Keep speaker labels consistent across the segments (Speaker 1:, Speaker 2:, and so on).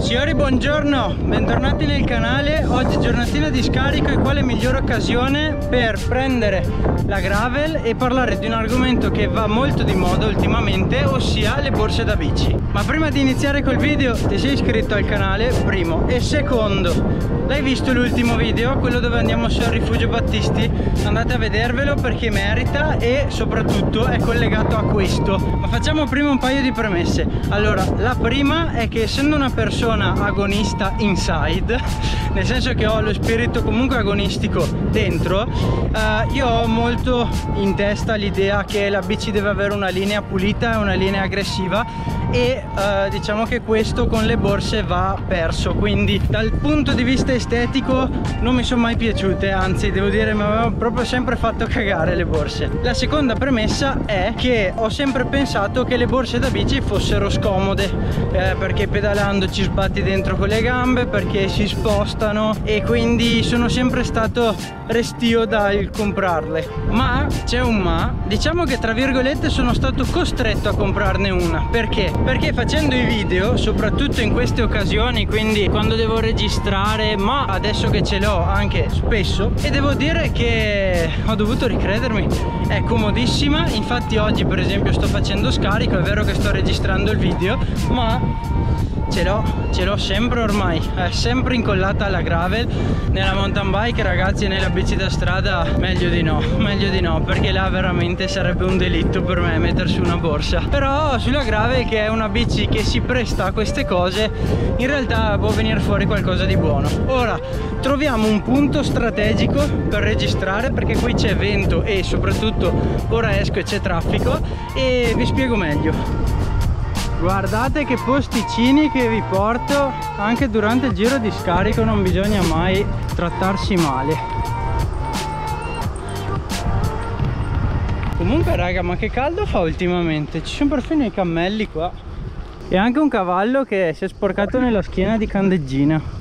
Speaker 1: Signori, buongiorno, bentornati nel canale. Oggi giornatina di scarico e quale migliore occasione per prendere la gravel e parlare di un argomento che va molto di moda ultimamente, ossia le borse da bici. Ma prima di iniziare col video, ti sei iscritto al canale? Primo. E secondo, l'hai visto l'ultimo video, quello dove andiamo sul Rifugio Battisti? Andate a vedervelo perché merita e soprattutto è collegato a questo. Ma facciamo prima un paio di premesse. Allora, la prima è che essendo una persona agonista inside, nel senso che ho lo spirito comunque agonistico dentro, io ho molto in testa l'idea che la bici deve avere una linea pulita e una linea aggressiva e diciamo che questo con le borse va perso, quindi dal punto di vista estetico non mi sono mai piaciute, anzi devo dire mi avevano proprio sempre fatto cagare le borse. La seconda premessa è che ho sempre pensato che le borse da bici fossero scomode, perché pedalando ci sbatti dentro con le gambe, perché si spostano, e quindi sono sempre stato restio dal comprarle. Ma c'è un ma, diciamo che tra virgolette sono stato costretto a comprarne una. Perché? Perché facendo i video, soprattutto in queste occasioni, quindi quando devo registrare, ma adesso che ce l'ho anche spesso, e devo dire che ho dovuto ricredermi, è comodissima. Infatti oggi per esempio sto facendo scarico, è vero che sto registrando il video, ma ce l'ho sempre ormai, è sempre incollata alla gravel. Nella mountain bike, ragazzi, e nella bici da strada meglio di no, perché là veramente sarebbe un delitto per me mettersi una borsa. Però sulla gravel, che è una bici che si presta a queste cose, in realtà può venire fuori qualcosa di buono. Ora troviamo un punto strategico per registrare, perché qui c'è vento e soprattutto ora esco e c'è traffico, e vi spiego meglio. Guardate che posticini che vi porto anche durante il giro di scarico, non bisogna mai trattarsi male. Comunque raga, ma che caldo fa ultimamente, ci sono perfino i cammelli qua e anche un cavallo che si è sporcato nella schiena di candeggina.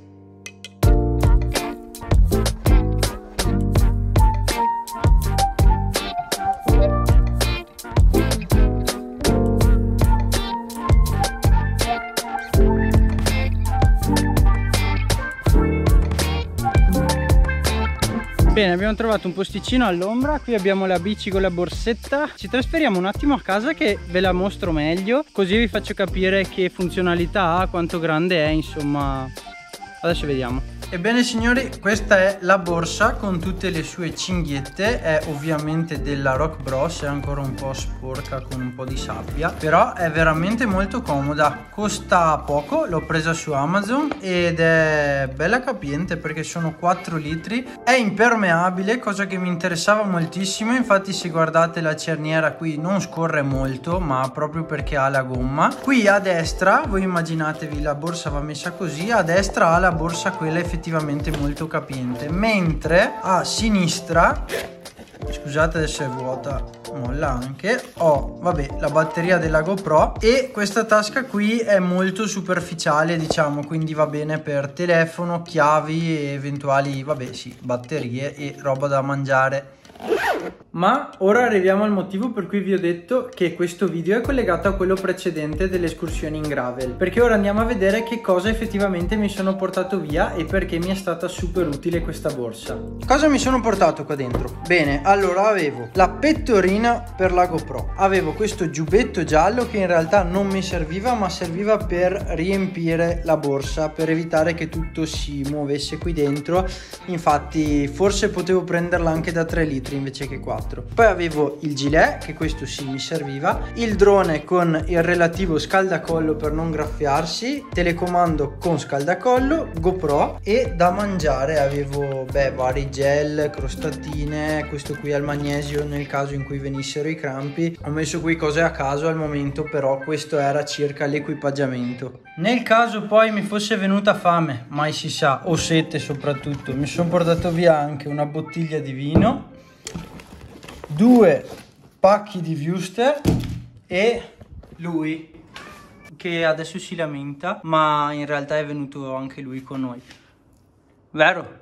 Speaker 1: Bene, abbiamo trovato un posticino all'ombra, qui abbiamo la bici con la borsetta. Ci trasferiamo un attimo a casa che ve la mostro meglio, così vi faccio capire che funzionalità ha, quanto grande è, insomma. Adesso vediamo. Ebbene signori, questa è la borsa con tutte le sue cinghiette, è ovviamente della Rock Bros, è ancora un po' sporca con un po' di sabbia, però è veramente molto comoda, costa poco, l'ho presa su Amazon ed è bella capiente perché sono 4 litri, è impermeabile, cosa che mi interessava moltissimo. Infatti se guardate la cerniera qui non scorre molto, ma proprio perché ha la gomma. Qui a destra, voi immaginatevi, la borsa va messa così, a destra ha la borsa quella effettivamente molto capiente, mentre a sinistra, scusate adesso è vuota, molla anche, ho vabbè la batteria della GoPro, e questa tasca qui è molto superficiale, diciamo, quindi va bene per telefono, chiavi e eventuali, vabbè sì, batterie e roba da mangiare. Ma ora arriviamo al motivo per cui vi ho detto che questo video è collegato a quello precedente delle escursioni in gravel, perché ora andiamo a vedere che cosa effettivamente mi sono portato via e perché mi è stata super utile questa borsa. Cosa mi sono portato qua dentro? Bene, allora avevo la pettorina per la GoPro, avevo questo giubbetto giallo che in realtà non mi serviva, ma serviva per riempire la borsa, per evitare che tutto si muovesse qui dentro. Infatti forse potevo prenderla anche da 3 litri invece che 4. Poi avevo il gilet, che questo sì mi serviva, il drone con il relativo scaldacollo per non graffiarsi, telecomando con scaldacollo, GoPro, e da mangiare avevo vari gel, crostatine, questo qui al magnesio nel caso in cui venissero i crampi. Ho messo qui cose a caso al momento, però questo era circa l'equipaggiamento. Nel caso poi mi fosse venuta fame, mai si sa, o sete soprattutto, mi sono portato via anche una bottiglia di vino, 2 pacchi di Wuster e lui che adesso si lamenta, ma in realtà è venuto anche lui con noi, vero?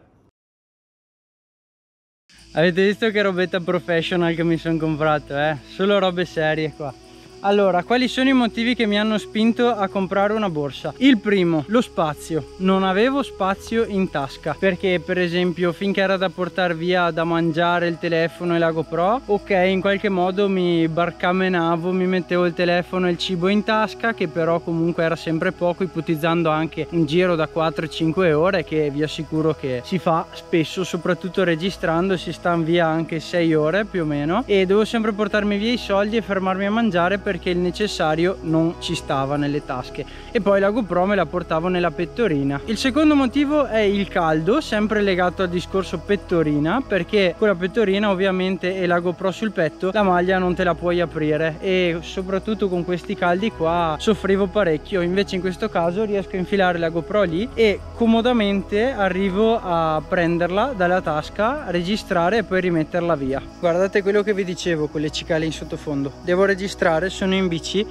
Speaker 1: Avete visto che robetta professional che mi sono comprato, Solo robe serie qua. Allora, quali sono i motivi che mi hanno spinto a comprare una borsa? Il primo, lo spazio. Non avevo spazio in tasca, perché per esempio finché era da portare via da mangiare il telefono e la GoPro, ok, in qualche modo mi barcamenavo, mi mettevo il telefono e il cibo in tasca, che però comunque era sempre poco, ipotizzando anche un giro da 4-5 ore, che vi assicuro che si fa spesso, soprattutto registrando, si sta via anche 6 ore più o meno, e devo sempre portarmi via i soldi e fermarmi a mangiare perché il necessario non ci stava nelle tasche, e poi la GoPro me la portavo nella pettorina. Il secondo motivo è il caldo, sempre legato al discorso pettorina, perché con la pettorina ovviamente e la GoPro sul petto la maglia non te la puoi aprire, e soprattutto con questi caldi qua soffrivo parecchio. Invece in questo caso riesco a infilare la GoPro lì e comodamente arrivo a prenderla dalla tasca, registrare e poi rimetterla via. Guardate quello che vi dicevo con le cicale in sottofondo. Devo registrare, sono in bici,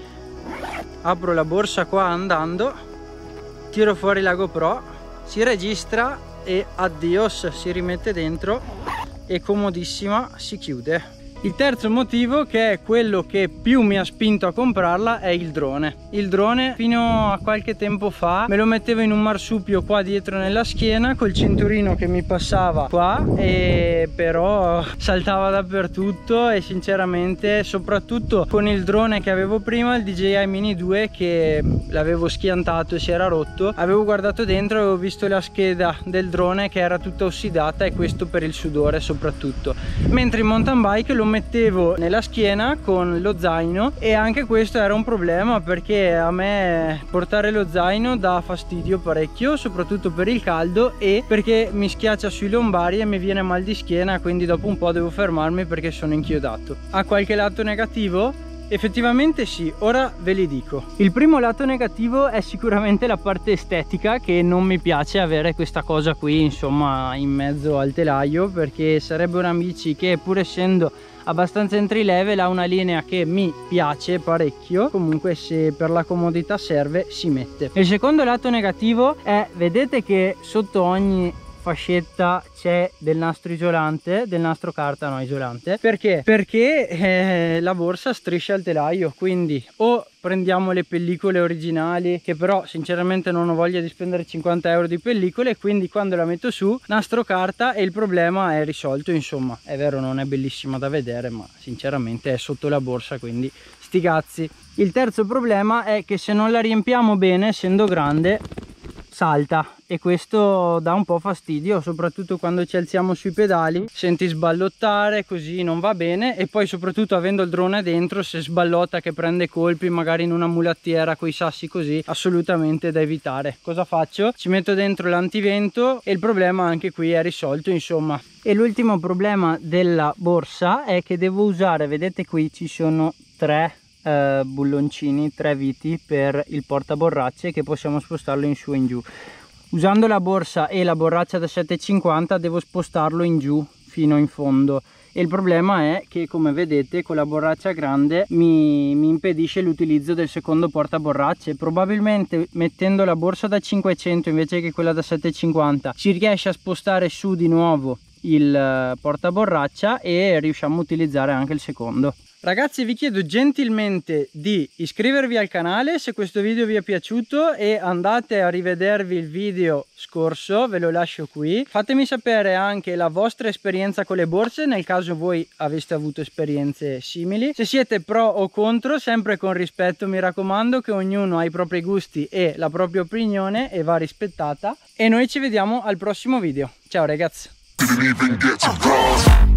Speaker 1: apro la borsa qua andando, tiro fuori la GoPro, si registra e addios, si rimette dentro e comodissima si chiude. Il terzo motivo, che è quello che più mi ha spinto a comprarla, è il drone. Il drone fino a qualche tempo fa me lo mettevo in un marsupio qua dietro nella schiena, col cinturino che mi passava qua, e però saltava dappertutto, e sinceramente soprattutto con il drone che avevo prima, il DJI Mini 2, che l'avevo schiantato e si era rotto, avevo guardato dentro e avevo visto la scheda del drone che era tutta ossidata, e questo per il sudore soprattutto. Mentre in mountain bike lo mettevo nella schiena con lo zaino, e anche questo era un problema, perché a me portare lo zaino dà fastidio parecchio, soprattutto per il caldo, e perché mi schiaccia sui lombari e mi viene mal di schiena, quindi dopo un po' devo fermarmi perché sono inchiodato. Ha qualche lato negativo? Effettivamente sì, ora ve li dico. Il primo lato negativo è sicuramente la parte estetica, che non mi piace avere questa cosa qui insomma in mezzo al telaio, perché sarebbe una bici che, pur essendo abbastanza entry level, ha una linea che mi piace parecchio. Comunque, se per la comodità serve, si mette. Il secondo lato negativo è, vedete che sotto ogni fascetta c'è del nastro isolante, del nastro carta no isolante. Perché? Perché la borsa striscia il telaio, quindi o prendiamo le pellicole originali, che però sinceramente non ho voglia di spendere 50 euro di pellicole, quindi quando la metto su, nastro carta, e il problema è risolto. Insomma, è vero, non è bellissima da vedere, ma sinceramente è sotto la borsa, quindi sti cazzi. Il terzo problema è che se non la riempiamo bene, essendo grande, salta, e questo dà un po' fastidio, soprattutto quando ci alziamo sui pedali, senti sballottare, così non va bene. E poi soprattutto avendo il drone dentro, se sballotta che prende colpi magari in una mulattiera con i sassi così, assolutamente da evitare. Cosa faccio? Ci metto dentro l'antivento e il problema anche qui è risolto, insomma. E l'ultimo problema della borsa è che devo usare, vedete qui ci sono tre bulloncini, 3 viti per il portaborracce, che possiamo spostarlo in su e in giù. Usando la borsa e la borraccia da 7,50 devo spostarlo in giù fino in fondo, e il problema è che, come vedete, con la borraccia grande mi impedisce l'utilizzo del secondo portaborracce. Probabilmente mettendo la borsa da 500 invece che quella da 7,50 si riesce a spostare su di nuovo il portaborraccia e riusciamo a utilizzare anche il secondo. Ragazzi, vi chiedo gentilmente di iscrivervi al canale se questo video vi è piaciuto, e andate a rivedervi il video scorso, ve lo lascio qui. Fatemi sapere anche la vostra esperienza con le borse, nel caso voi aveste avuto esperienze simili. Se siete pro o contro, sempre con rispetto, mi raccomando, che ognuno ha i propri gusti e la propria opinione e va rispettata. E noi ci vediamo al prossimo video. Ciao ragazzi!